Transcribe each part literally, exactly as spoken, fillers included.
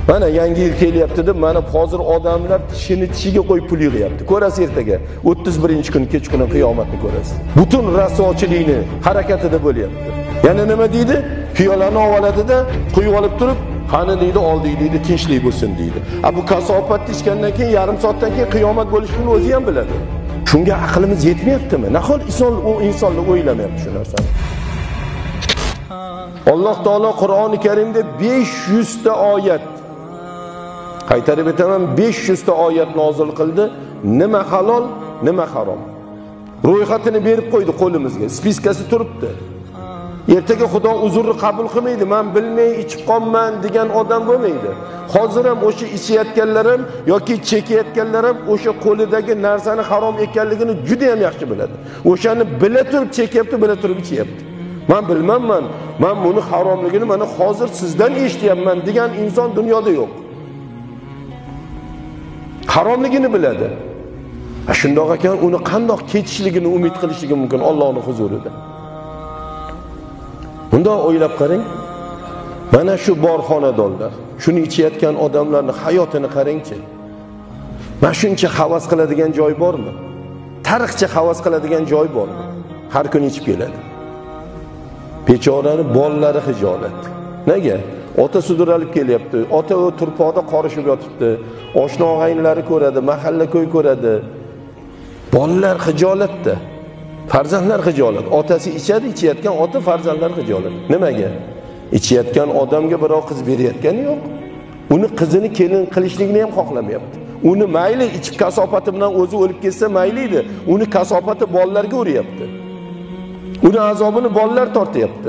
Mana yangi yil kelyapti deb, mana hozir odamlar tishini tishiga qo'yib pul yig'yapti. Ko'rasiz ertaga o'ttiz birinchi kun kechqurun qiyomatni ko'rasiz. Butun rasochilikni harakatida bo'lyapti. Yana nima deydi? Piyolani oladi-da, quyib olib turib, qani deydi, oldik deydi, tinchlik bo'lsin deydi. A bu kasofat tishgandan keyin yarim soatdan keyin qiyomat bo'lishini o'zi ham biladi. Shunga aqlimiz yetmayaptimi? Nahol inson u insonni o'ylamayapti shu narsani. Alloh taolo Qur'oni Karimda besh yuz ta oyat, qaytarib aytaman, besh yuz ta oyat nozil qildi. Nima halol, nima harom. Ro'yxatini berib qo'ydi qo'limizga. Spiskasi turibdi. Ertaga Xudo uzrni qabul qilmaydi. Men bilmay ichib qolman degan odam bo'lmaydi. Hozir ham o'sha ichayotganlar ham yoki chekayotganlar ham o'sha qo'lidagi narsani harom ekanligini juda ham yaxshi biladi. O'shani bila turib chekyapti, bila turib ichyapti. Men bilmayman, men buni haromligini mana hozir sizdan eshityapman degan inson dunyoda yo'q. Haromligini biladi. Shundoq ekan, uni qandoq ketishligini umid qilishligi mumkin Allohning huzurida. Bunda o'ylab qarang. Mana shu bor xonadonlar, shuni ichayotgan odamlarning hayotini qarangchi. Mana shuncha havas qiladigan joy bormi? Tariqcha havas qiladigan joy bormi? Har kun ichib keladi. Bechorani bolalari hijolat. Nega? Ota sudralib kelyapti. Ota o turpoqda qorishib yotibdi. Oshna og'aynilari ko'radi, mahalla ko'y ko'radi. Bolalar hijolatda. Farzandlar hijolat. Otasi ichadi, ichayotgan ota, farzandlar hijolat. Nimaga? Ichayotgan odamga birov qiz berayotgani yo'q. Uni qizini kelin qilishligini ham xohlamayapti. Uni mayli ichib kasofati bilan o'zi o'lib ketsa mayli edi. Uni kasofati bolalarga uryapti. Uni azobini bolalar tortyapti.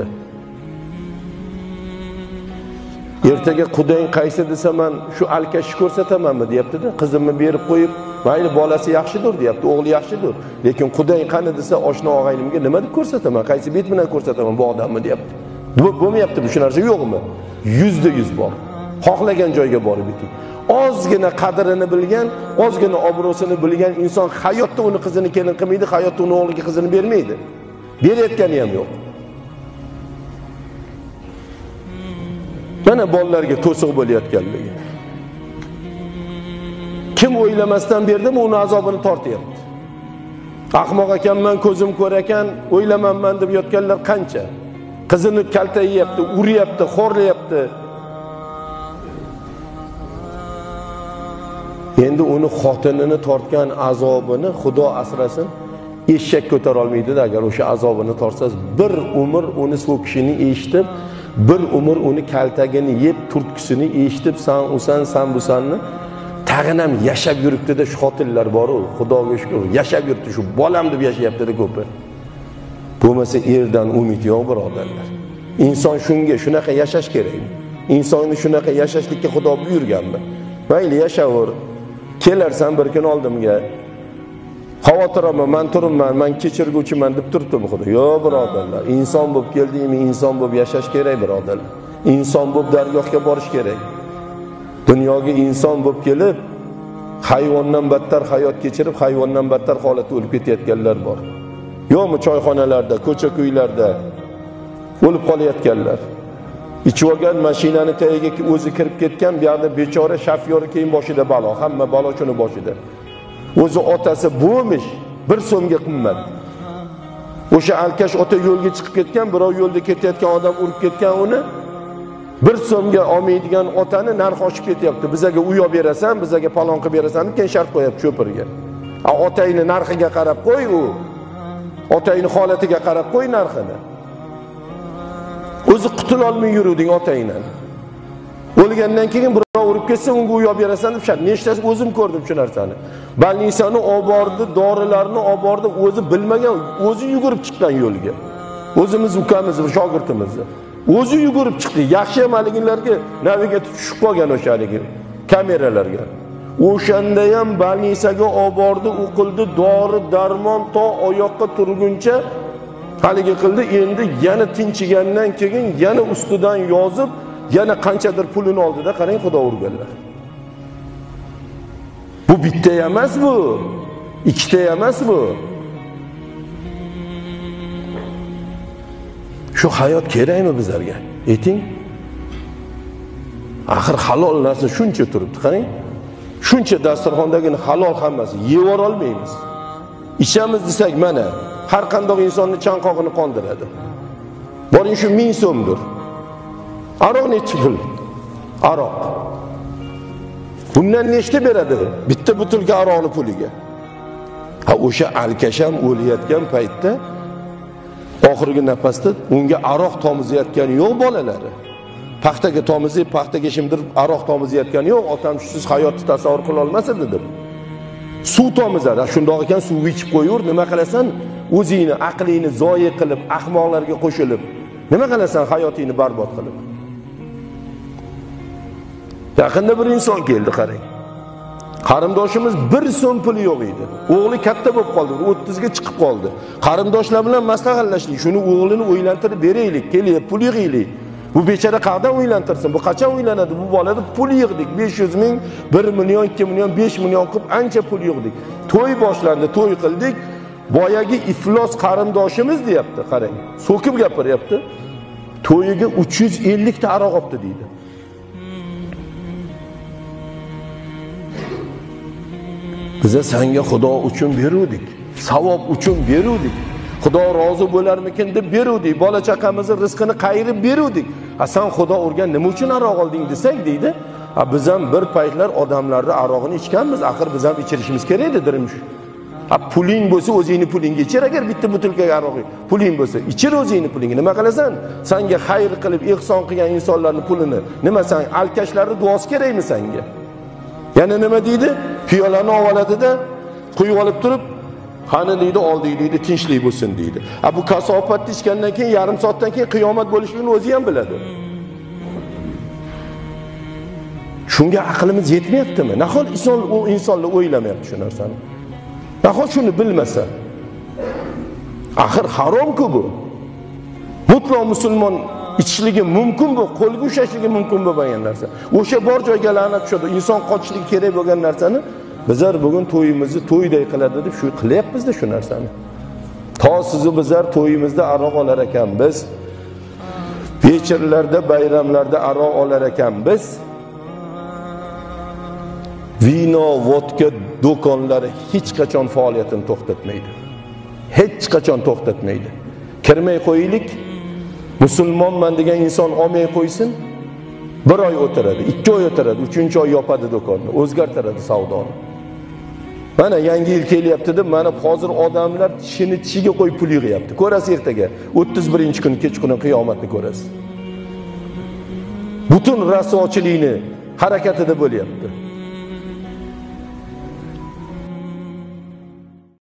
Ertaga Xudoing qaysi desa men shu alkashni ko'rsatamanmi deyapti-da, qizimni berib qo'yib, mayli bolasi yaxshidir deyapti, o'g'li yaxshidir. Lekin Xudoing qani desa oshna og'aynimga nima deb ko'rsataman, qaysi bet bilan ko'rsataman bu odamni deyapti. Bu bo'lmayapti bu shu narsa yo'qmi? Yuzda yuz bor. Xohlagan joyga borib keting. Ozgina qadrini bilgan, ozgina obro'sini bilgan inson hayotda uni qizini kelin qilmaydi, hayotda uni o'g'liga qizini bermaydi. Berayotgani ham yo'q. Mana bolalarga to'siq bo'layotganligi. Kim o'ylamasdan berdimi, uni azobini tortyapti. Ahmoq ekanman, ko'zim ko'r ekan, o'ylamanman deb yotganlar qancha? Qizini kaltayapti, uryapti, xo'rlayapti. Endi uni xotinini tortgan azobini Xudo asrasin, eshak ko'tara olmaydi-da, agar o'sha azobini tortsangiz, bir umr uni so'kishini eshitib, bir umr uni kaltagini yeb, turtkisini eshitib, san usan, san busanni tag'in ham yashab yuribdi-da, shu xotinlar bor-ku, Xudoga shukr, yashab yuribdi, shu bolam deb yashayapti-da ko'pi. Bo'lmasa erdan umid yo'q, birodarlar. Inson shunga, shunaqa yashash kerak. Insonni shunaqa yashashlikka Xudo buyurganmi? Mayli yashaver. Kelarsan bir kun oldimga. Xavotirman, men turibman, men kechirguvchiman deb turibdi Xudo. Yo'q, birodarlar. Inson bo'lib keldingmi, inson bo'lib yashash kerak, birodarlar. Inson bo'lib dargohga borish kerak. Dunyoga inson bo'lib kelib, hayvondan battar hayot kechirib, hayvondan battar holatda o'lib ketayotganlar bor. Yo'qmi choyxonalarda, ko'cha-ko'ylarda o'lib qolayotganlar. Ichib olgan mashinani tagiga o'zi kirib ketgan, bu yerda bechora shofyori keyin boshida balo, hamma balo shuni boshida. O'zi otasi bo'lmish, bir so'mga qimmat. O'sha alkash ota yo'lga chiqib ketgan, birov yo'lda ketayotgan odam urib ketgan uni. Bir so'mga olmaydigan otani narx oshib ketyapti. Bizaga uy olib berasan, bizaga palon qilib berasan deb keyin shart qo'yapti cho'pirga. A otangni narxiga qarab qo'y u. Otangni holatiga qarab qo'y narxini. O'zi qutula olmay yuruvding otangdan. O'lgandan keyin birov urib ketsa, unga uy olib berasan deb shart. Nechtasi o'zim ko'rdim shu narsani. Balnisani olib bordi, dorilarni olib bordi, o'zi bilmagan, o'zi yugurib chiqqan yo'lga. O'zimiz ukamiz, shogirdimiz. O'zi yugurib chiqdi. Yaxshi hamaliginlarga naviga tushib qolgan o'shaligi kameralarga. O'shanda ham balnisaga olib bordi, o'qildi, dori, darmon to oyoqqa turguncha haligi qildi. Endi yana tinchigandan keyin yana ustidan yozib, yana qanchadir pulini oldida qarang, Xudo urganlar. Bu bitta emas bu. Ikkita emas bu. Shu hayot kerakmi bizlarga? Ayting. Axir halol narsa shuncha turibdi, qarang. Shuncha dasturxondagini halol hammasi yeb olmaymiz. Ichamiz desak, mana har qanday insonni chanqog'ini qondiradi. Boring shu ming so'mdir. Aroq nechi pul? Aroq. Bundan nechta beradi? Bitta butilka aroqni puliga. Ha, o'sha alkasham o'layotgan paytda oxirgi nafasda unga aroq tomizayotgani yo'q bolalari. Paxtaga tomizib, paxtaga shimdirib aroq tomizayotgani yo'q. Otam shusiz hayotni tasavvur qila olmas edi. Suv tomizadi. Shundoq ekan suv ichib qo'yur, nima qilasan? O'zingni aqlingni zoyi qilib, ahmoqlarga qo'shilib, nima qilasan hayotingni barbod qilib? Yaqinda bir inson keldi, qarang. Qarindoshimiz bir so'm puli yo'q edi. O'g'li katta bo'lib qoldi, o'ttiz ga chiqib qoldi. Qarindoshlar bilan maslahatlashdik, shuni o'g'lini o'ylantirib beraylik, kelib pul yig'aylik. Bu bechara qanday o'ylantirsin? Bu qachon o'ylanadi? Bu bolada pul yig'dik. besh yuz ming, bir million, ikki million, besh million qilib ancha pul yig'dik. To'y boshlandi, to'y qildik. Boyagi iflos qarindoshimiz deyapti, qarang. So'kib gapiryapti. To'yiga uch yuz ellik ta aroq olibdi deydi. Bize senga Xudo uchun beruvdik, savob uchun beruvdik. Xudo rozi bo'larmikin deb beruvdik, bola chaqamizning rizqini qayirib beruvdik. Ha, sen Xudo urgan nima uchun aroq olding desak deydi. Ha, biz ham bir paytlar odamlarni arog'ini ichganmiz, axir biz ham ichirishimiz kerak edi dirmish. Ha, puling bo'lsa o'zingni pulingga ichir, agar bitta butilka aroq puling bo'lsa, ichir o'zingni pulingga. Nima qilasan? Senga xayr qilib ihson qilgan insonlarning pulini, nima sen alkashlarning duosi kerakmi senga? Yana nima deydi? Piyolani ovaladida quyib olib turib, qani deydi, oldik deydi, tinchlik bo'lsin deydi. Ha, bu kasofatni ichgandan keyin yarim soatdan keyin qiyomat bo'lishini o'zi ham biladi. Shunga aqlimiz yetmayaptimi? Nahol inson u insonlar o'ylamayapti shu narsani. Nahol shuni bilmasa. Axir harom-ku bu. Mutlaq musulmon ichishligi mumkin bu, qo'lga ushlashligi mumkin bo'lmagan narsa. O'sha bor joyga la'nat tushadi. Inson qochishligi kerak bo'lgan narsani bizlar bugun to'yimizni to'yday qiladi deb shu qilyapmiz-da shu narsani. To sizni bizlar to'yimizda aroq olar ekanmiz. Vechirlarda, bayramlarda aroq olar ekanmiz. Vino, vodka do'konlari hech qachon faoliyatini to'xtatmaydi. Hech qachon to'xtatmaydi. Kirmay qo'yaylik. Musulmonman degan inson olmay qo'ysin, bir oy o'tiradi, ikki oy o'tiradi, uchinchi oy yopadi do'konni, o'zgartiradi savdoni. Mana yangi yil kelyapti deb, mana hozir odamlar tishini tishiga qo'yib pul yig'yapti. Ko'rasiz ertaga, o'ttiz birinchi kun kechqurun qiyomatni ko'rasiz. Butun rasochilikni harakatida bo'lyapti.